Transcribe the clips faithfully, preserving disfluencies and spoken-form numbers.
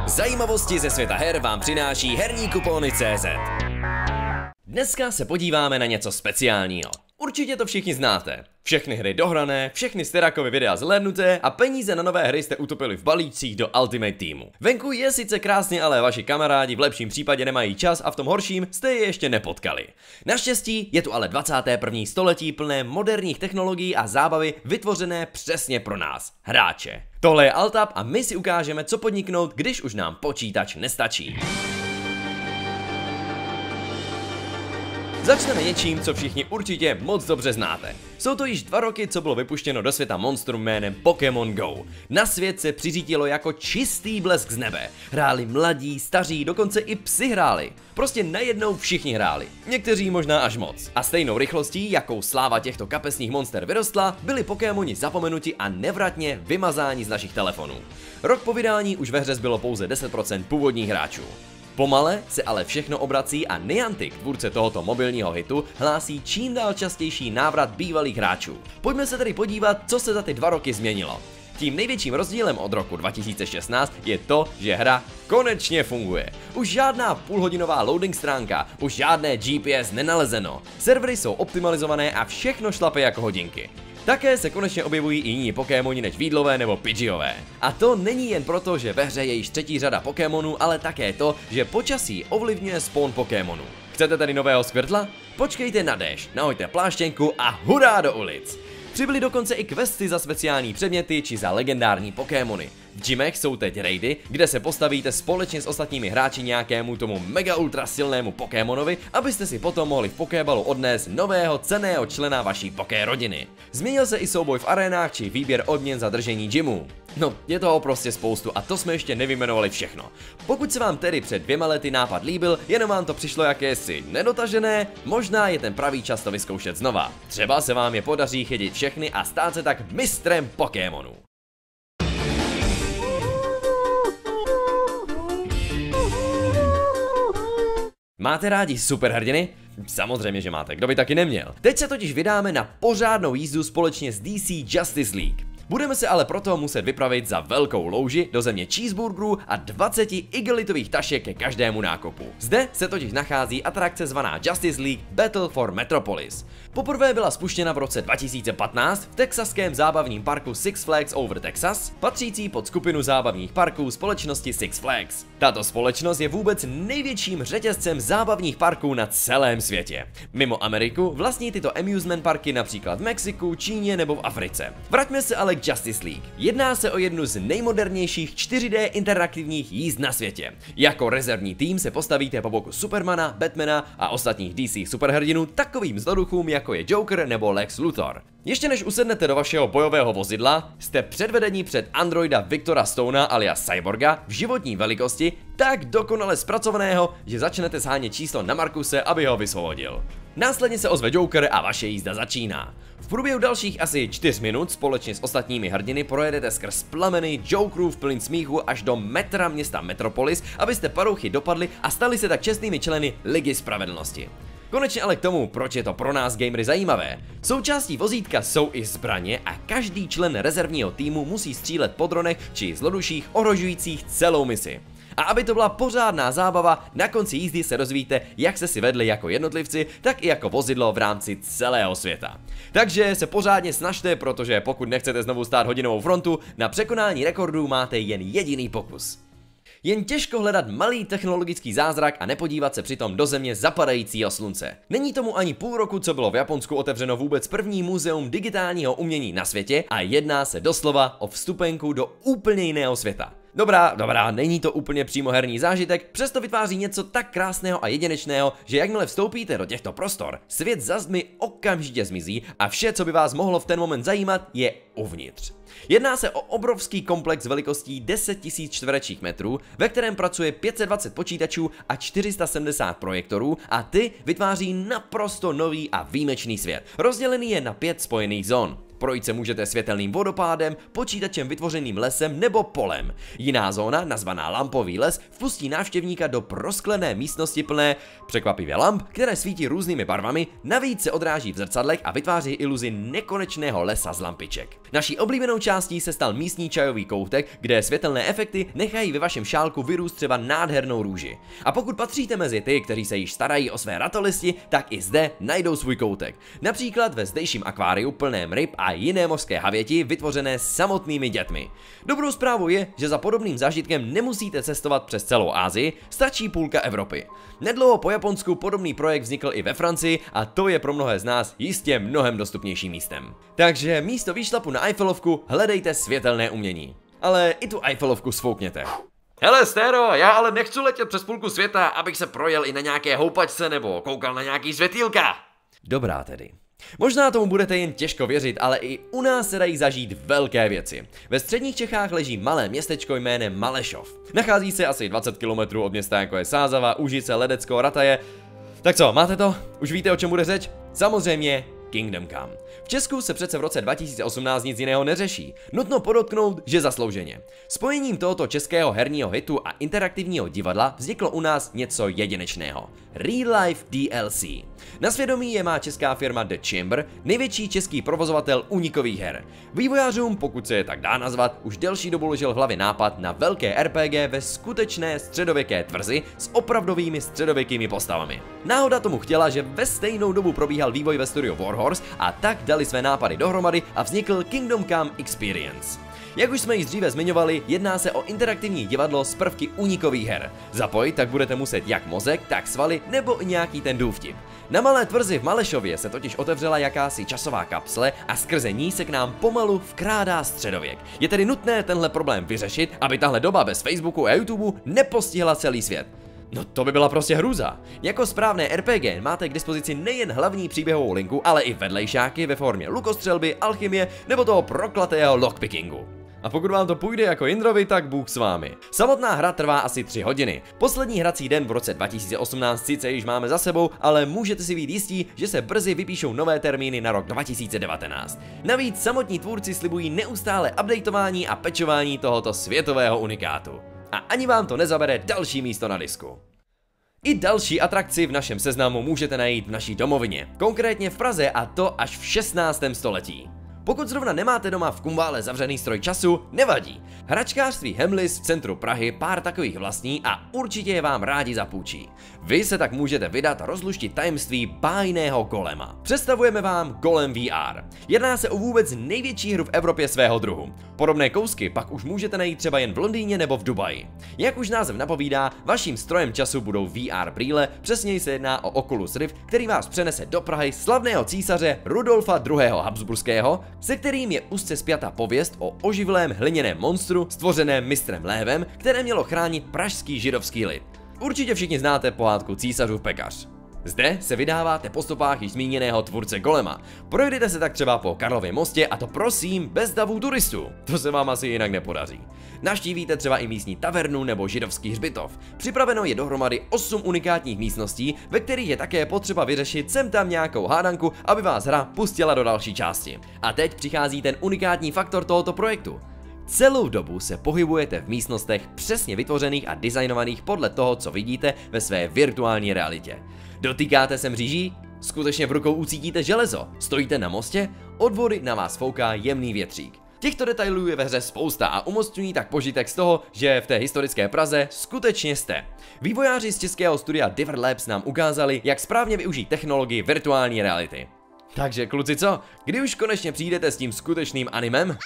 Zajímavosti ze světa her vám přináší herní kupony tečka cé zet. Dneska se podíváme na něco speciálního. Určitě to všichni znáte. Všechny hry dohrané, všechny Sterakovy videa zhlédnuté a peníze na nové hry jste utopili v balíčcích do Ultimate Teamu. Venku je sice krásně, ale vaši kamarádi v lepším případě nemají čas a v tom horším jste je ještě nepotkali. Naštěstí je tu ale dvacáté první století plné moderních technologií a zábavy vytvořené přesně pro nás, hráče. Tohle je Altap a my si ukážeme, co podniknout, když už nám počítač nestačí. Začneme něčím, co všichni určitě moc dobře znáte. Jsou to již dva roky, co bylo vypuštěno do světa monstrum jménem Pokémon Go. Na svět se přiřítilo jako čistý blesk z nebe. Hráli mladí, staří, dokonce i psi hráli. Prostě najednou všichni hráli. Někteří možná až moc. A stejnou rychlostí, jakou sláva těchto kapesních monster vyrostla, byli Pokémoni zapomenuti a nevratně vymazáni z našich telefonů. Rok po vydání už ve hře zbylo pouze deset procent původních hráčů. Pomale se ale všechno obrací a Niantic, tvůrce tohoto mobilního hitu, hlásí čím dál častější návrat bývalých hráčů. Pojďme se tedy podívat, co se za ty dva roky změnilo. Tím největším rozdílem od roku dva tisíce šestnáct je to, že hra konečně funguje. Už žádná půlhodinová loading stránka, už žádné G P S nenalezeno. Servery jsou optimalizované a všechno šlape jako hodinky. Také se konečně objevují i jiní Pokémoni než Vídlové nebo Pidgeyové. A to není jen proto, že ve hře je již třetí řada Pokémonů, ale také to, že počasí ovlivňuje spawn Pokémonů. Chcete tedy nového Squirtla? Počkejte na déšť, nahoďte pláštěnku a hurá do ulic! Přibyly dokonce i questy za speciální předměty či za legendární Pokémony. V gymech jsou teď raidy, kde se postavíte společně s ostatními hráči nějakému tomu mega ultra silnému Pokémonovi, abyste si potom mohli v Pokéballu odnést nového cenného člena vaší Poké rodiny. Změnil se i souboj v arénách či výběr odměn za držení gymů. No, je toho prostě spoustu a to jsme ještě nevyjmenovali všechno. Pokud se vám tedy před dvěma lety nápad líbil, jenom vám to přišlo jakési nedotažené, možná je ten pravý čas to vyzkoušet znova. Třeba se vám je podaří chytit všechny a stát se tak mistrem Pokémonů. Máte rádi superhrdiny? Samozřejmě, že máte, kdo by taky neměl. Teď se totiž vydáme na pořádnou jízdu společně s D C Justice League. Budeme se ale proto muset vypravit za velkou louži do země cheeseburgerů a dvaceti igelitových tašek ke každému nákupu. Zde se totiž nachází atrakce zvaná Justice League Battle for Metropolis. Poprvé byla spuštěna v roce dva tisíce patnáct v texaském zábavním parku Six Flags Over Texas, patřící pod skupinu zábavních parků společnosti Six Flags. Tato společnost je vůbec největším řetězcem zábavních parků na celém světě. Mimo Ameriku vlastní tyto amusement parky například v Mexiku, Číně nebo v Africe. Vraťme se ale k Justice League. Jedná se o jednu z nejmodernějších čtyři dé interaktivních jízd na světě. Jako rezervní tým se postavíte po boku Supermana, Batmana a ostatních D C superhrdinů takovým zloduchům jako je Joker nebo Lex Luthor. Ještě než usednete do vašeho bojového vozidla, jste předvedeni před androida Victora Stona alias Cyborga v životní velikosti tak dokonale zpracovaného, že začnete shánět číslo na Markuse, aby ho vysvobodil. Následně se ozve Joker a vaše jízda začíná. V průběhu dalších asi čtyř minut společně s ostatními hrdiny projedete skrz plameny Jokerův plyn smíchu až do metra města Metropolis, abyste parouchy dopadli a stali se tak čestnými členy Ligy spravedlnosti. Konečně ale k tomu, proč je to pro nás gamery zajímavé. Součástí vozítka jsou i zbraně a každý člen rezervního týmu musí střílet po dronech či zloduších ohrožujících celou misi. A aby to byla pořádná zábava, na konci jízdy se dozvíte, jak se si vedli jako jednotlivci, tak i jako vozidlo v rámci celého světa. Takže se pořádně snažte, protože pokud nechcete znovu stát hodinovou frontu, na překonání rekordů máte jen jediný pokus. Jen těžko hledat malý technologický zázrak a nepodívat se přitom do země zapadajícího slunce. Není tomu ani půl roku, co bylo v Japonsku otevřeno vůbec první muzeum digitálního umění na světě a jedná se doslova o vstupenku do úplně jiného světa. Dobrá, dobrá, není to úplně přímo herní zážitek, přesto vytváří něco tak krásného a jedinečného, že jakmile vstoupíte do těchto prostor, svět za zdmi okamžitě zmizí a vše, co by vás mohlo v ten moment zajímat, je uvnitř. Jedná se o obrovský komplex velikostí deset tisíc čtverečních metrů, ve kterém pracuje pět set dvacet počítačů a čtyři sta sedmdesát projektorů a ty vytváří naprosto nový a výjimečný svět. Rozdělený je na pět spojených zón. Projít se můžete světelným vodopádem, počítačem vytvořeným lesem nebo polem. Jiná zóna, nazvaná lampový les, vpustí návštěvníka do prosklené místnosti plné překvapivě lamp, které svítí různými barvami, navíc se odráží v zrcadlech a vytváří iluzi nekonečného lesa z lampiček. Naší oblíbenou částí se stal místní čajový koutek, kde světelné efekty nechají ve vašem šálku vyrůst třeba nádhernou růži. A pokud patříte mezi ty, kteří se již starají o své ratolisti, tak i zde najdou svůj koutek. Například ve zdejším akváriu plném ryb a jiné mořské havěti vytvořené samotnými dětmi. Dobrou zprávou je, že za podobným zážitkem nemusíte cestovat přes celou Asii, stačí půlka Evropy. Nedlouho po Japonsku podobný projekt vznikl i ve Francii a to je pro mnohé z nás jistě mnohem dostupnějším místem. Takže místo výšlapu na Eiffelovku hledejte světelné umění. Ale i tu Eiffelovku svoukněte. Hele Stéro, já ale nechci letět přes půlku světa, abych se projel i na nějaké houpačce nebo koukal na nějaký světýlka. Dobrá tedy. Možná tomu budete jen těžko věřit, ale i u nás se dají zažít velké věci. Ve středních Čechách leží malé městečko jménem Malešov. Nachází se asi dvacet kilometrů od města jako je Sázava, Úžice, Ledecko, Rataje. Tak co, máte to? Už víte, o čem bude řeč? Samozřejmě Kingdom Come. V Česku se přece v roce dva tisíce osmnáct nic jiného neřeší. Nutno podotknout, že zaslouženě. Spojením tohoto českého herního hitu a interaktivního divadla vzniklo u nás něco jedinečného. Real Life D L C. Na svědomí je má česká firma The Chamber, největší český provozovatel únikových her. Vývojářům, pokud se je tak dá nazvat, už delší dobu ležel v hlavě nápad na velké R P G ve skutečné středověké tvrzi s opravdovými středověkými postavami. Náhoda tomu chtěla, že ve stejnou dobu probíhal vývoj ve studiu Warhorse a tak dali své nápady dohromady a vznikl Kingdom Come Experience. Jak už jsme již dříve zmiňovali, jedná se o interaktivní divadlo s prvky únikových her. Zapojit tak budete muset jak mozek, tak svaly nebo i nějaký ten důvtip. Na malé tvrzi v Malešově se totiž otevřela jakási časová kapsle a skrze ní se k nám pomalu vkrádá středověk. Je tedy nutné tenhle problém vyřešit, aby tahle doba bez Facebooku a YouTube nepostihla celý svět. No to by byla prostě hrůza. Jako správné R P G máte k dispozici nejen hlavní příběhovou linku, ale i vedlejšáky ve formě lukostřelby, alchymie nebo toho proklatého lockpickingu. A pokud vám to půjde jako Jindrovi, tak Bůh s vámi. Samotná hra trvá asi tři hodiny. Poslední hrací den v roce dva tisíce osmnáct sice již máme za sebou, ale můžete si být jistí, že se brzy vypíšou nové termíny na rok dva tisíce devatenáct. Navíc samotní tvůrci slibují neustále updateování a pečování tohoto světového unikátu. A ani vám to nezabere další místo na disku. I další atrakci v našem seznamu můžete najít v naší domovině, konkrétně v Praze, a to až v šestnáctém století. Pokud zrovna nemáte doma v Kumbále zavřený stroj času, nevadí. Hračkářství Hemlis v centru Prahy pár takových vlastní a určitě je vám rádi zapůjčí. Vy se tak můžete vydat a rozluštit tajemství bájného Golema. Představujeme vám Golem V R. Jedná se o vůbec největší hru v Evropě svého druhu. Podobné kousky pak už můžete najít třeba jen v Londýně nebo v Dubaji. Jak už název napovídá, vaším strojem času budou V R brýle, přesněji se jedná o Oculus Rift, který vás přenese do Prahy slavného císaře Rudolfa druhého. Habsburského, se kterým je úzce spjata pověst o oživlém hliněném monstru stvořeném mistrem Lévem, které mělo chránit pražský židovský lid. Určitě všichni znáte pohádku Císařův pekař. Zde se vydáváte po stopách již zmíněného tvůrce Golema. Projdete se tak třeba po Karlově mostě, a to prosím bez davu turistů. To se vám asi jinak nepodaří. Navštívíte třeba i místní tavernu nebo židovský hřbitov. Připraveno je dohromady osm unikátních místností, ve kterých je také potřeba vyřešit sem tam nějakou hádanku, aby vás hra pustila do další části. A teď přichází ten unikátní faktor tohoto projektu. Celou dobu se pohybujete v místnostech přesně vytvořených a designovaných podle toho, co vidíte ve své virtuální realitě. Dotýkáte se mříží? Skutečně v rukou ucítíte železo? Stojíte na mostě? Od vody na vás fouká jemný větřík. Těchto detailů je ve hře spousta a umocňují tak požitek z toho, že v té historické Praze skutečně jste. Vývojáři z českého studia Diver Labs nám ukázali, jak správně využít technologii virtuální reality. Takže kluci co? Kdy už konečně přijdete s tím skutečným animem?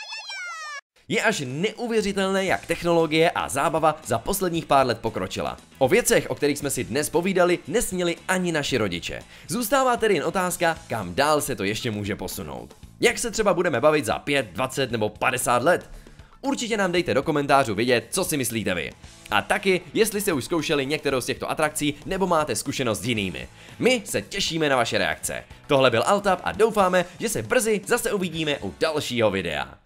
Je až neuvěřitelné, jak technologie a zábava za posledních pár let pokročila. O věcech, o kterých jsme si dnes povídali, nesměli ani naši rodiče. Zůstává tedy jen otázka, kam dál se to ještě může posunout. Jak se třeba budeme bavit za pět, dvacet nebo padesát let? Určitě nám dejte do komentářů vědět, co si myslíte vy. A taky, jestli jste už zkoušeli některou z těchto atrakcí nebo máte zkušenost s jinými. My se těšíme na vaše reakce. Tohle byl Altap a doufáme, že se brzy zase uvidíme u dalšího videa.